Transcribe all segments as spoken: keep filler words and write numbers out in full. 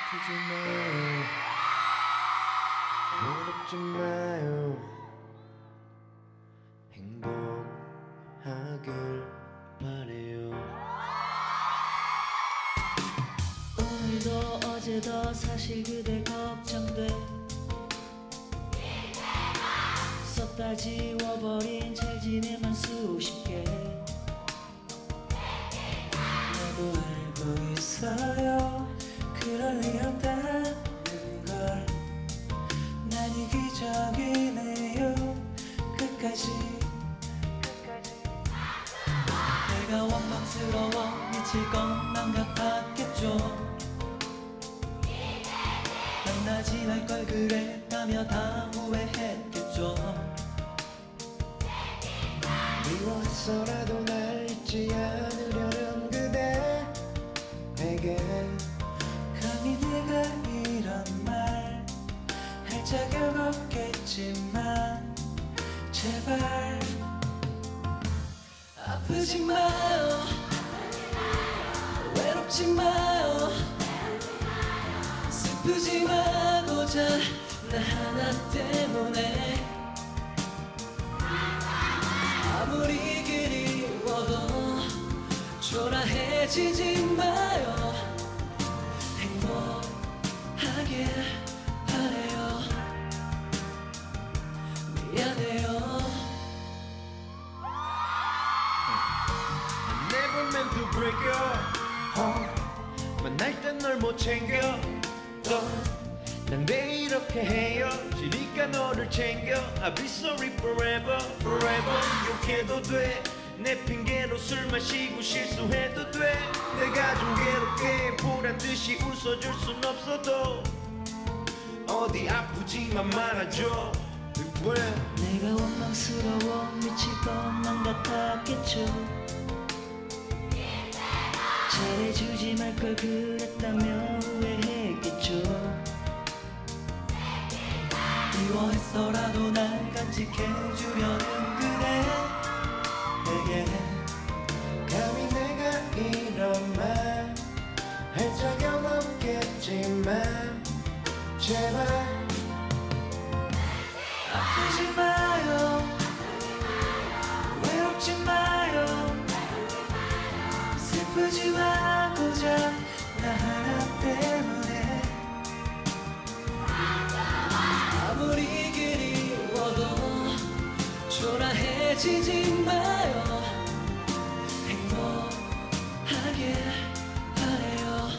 아프지 마요, 외롭지 마요, 행복하길 바래요. 오늘도 어제도 사실 그대 걱정돼. 썼다 지워버린 잘 지내만 수십 개. 나도 알고 있어요, 그럴 리 없다는 걸. 난 이기적이네요, 끝까지. 내가 원망스러워 미칠 것만 같았겠죠. 만나지 말 걸 그랬다며 다 후회했겠죠. 미워했어라도 날 잊지 않으려는 그대에게 감히 내가 이런 말 할 자격 없겠지만 제발 아프지 마요, 외롭지 마요, 슬프지 마고자 나 하나 때문에. 아무리 그리워도 초라해지지 마요, 행복하길 바래요. 미안해요. Never meant to break you. 어, 만날 땐 널 못 챙겨. 또 난 왜 이렇게 헤어지니까 너를 챙겨. I'll be sorry forever, forever. 욕해도 돼, 내 핑계로 술 마시고 실수해도 돼. 내가 좀 괴롭게 보란듯이 웃어줄 순 없어도 어디 아프지만 말아줘. 왜? 내가 원망스러워 미칠 것만 같았겠죠. 잘해주지 말 걸 그랬다며 후회했겠죠. 미워했어라도 날 간직해주려는 그대에게 감히 내가 이런 말 할 자격 없겠지만 제발 아프지 마요, 외롭지 마요, 슬프지 마고자 나 하나 때문에. 아무리 그리워도 초라해지지 마요, 행복하길 바래요.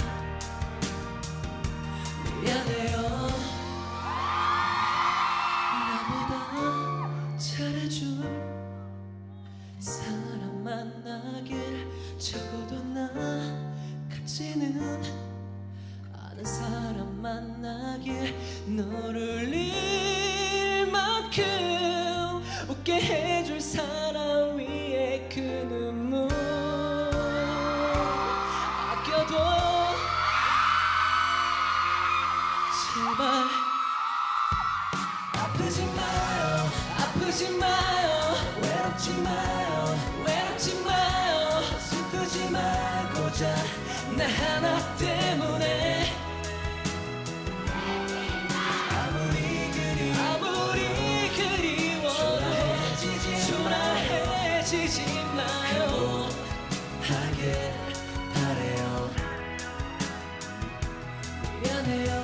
미안해요. 나보다 잘해줄 사람 만나길. 적어도 나 같지는 않은 사람 만나길. 너를 잃을 만큼 웃게 해줄 사람 위에 그 눈물 아껴도 제발 아프지 마요, 아프지 마요, 외롭지 마요, 외롭지 마요, 슬프지 말고자 나 하나 때문에. 아무리 그리 아무리 그리워도 초라해지지 마요, 행복하길 바래요. 미안해요.